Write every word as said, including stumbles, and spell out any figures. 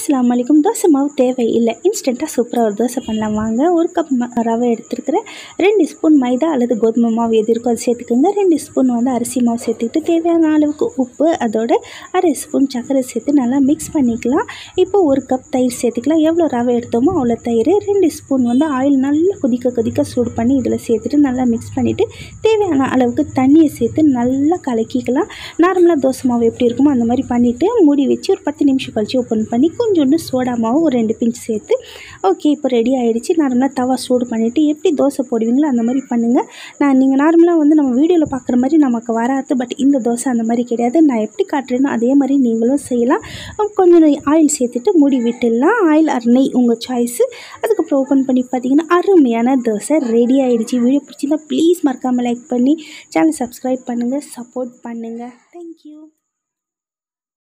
அஸ்ஸலாமு அலைக்கும். தோசை மாவு தேவையில்லை, இன்ஸ்டண்ட்டாக சூப்பராக ஒரு தோசை பண்ணலாம் வாங்க. ஒரு கப் ம ரவை எடுத்துருக்கிறேன். ரெண்டு ஸ்பூன் மைதா அல்லது கோதுமை மாவு எது இருக்கோ அது சேர்த்துக்கோங்க. ரெண்டு ஸ்பூன் வந்து அரிசி மாவு சேர்த்துக்கிட்டு தேவையான அளவுக்கு உப்பு, அதோட அரை ஸ்பூன் சர்க்கரை சேர்த்து நல்லா மிக்ஸ் பண்ணிக்கலாம். இப்போ ஒரு கப் தயிர் சேர்த்துக்கலாம். எவ்வளோ ரவை எடுத்தோமோ அவ்வளோ தயிர். ரெண்டு ஸ்பூன் வந்து ஆயில் நல்லா கொதிக்க கொதிக்க சூடு பண்ணி இதில் சேர்த்துட்டு நல்லா மிக்ஸ் பண்ணிவிட்டு தேவையான அளவுக்கு தண்ணியை சேர்த்து நல்லா கலக்கிக்கலாம். நார்மலாக தோசை மாவு எப்படி இருக்குமோ அந்த மாதிரி பண்ணிவிட்டு மூடி வச்சு ஒரு பத்து நிமிஷம் கழிச்சு ஓப்பன் பண்ணி கொஞ்சோண்டு சோடா மாவு ஒரு ரெண்டு பிஞ்ச் சேர்த்து ஓகே இப்போ ரெடி ஆகிடுச்சு. நார்மலாக தவா சூடு பண்ணிவிட்டு எப்படி தோசை போடுவீங்களோ அந்த மாதிரி பண்ணுங்கள். நான் நீங்கள் நார்மலாக வந்து நம்ம வீடியோவில் பார்க்குற மாதிரி நமக்கு வராது, பட் இந்த தோசை அந்த மாதிரி கிடையாது. நான் எப்படி காட்டுறேனோ அதே மாதிரி நீங்களும் செய்யலாம். கொஞ்சம் ஆயில் சேர்த்துட்டு மூடி விட்டுடலாம். ஆயில் ஆர் நெய் உங்கள் சாய்ஸு. அதுக்கப்புறம் ஓப்பன் பண்ணி பார்த்தீங்கன்னா அருமையான தோசை ரெடி ஆகிடுச்சு. வீடியோ பிடிச்சிருந்தா ப்ளீஸ் மறக்காமல் லைக் பண்ணி சேனல் சப்ஸ்கிரைப் பண்ணுங்கள், சப்போர்ட் பண்ணுங்கள். தேங்க்யூ.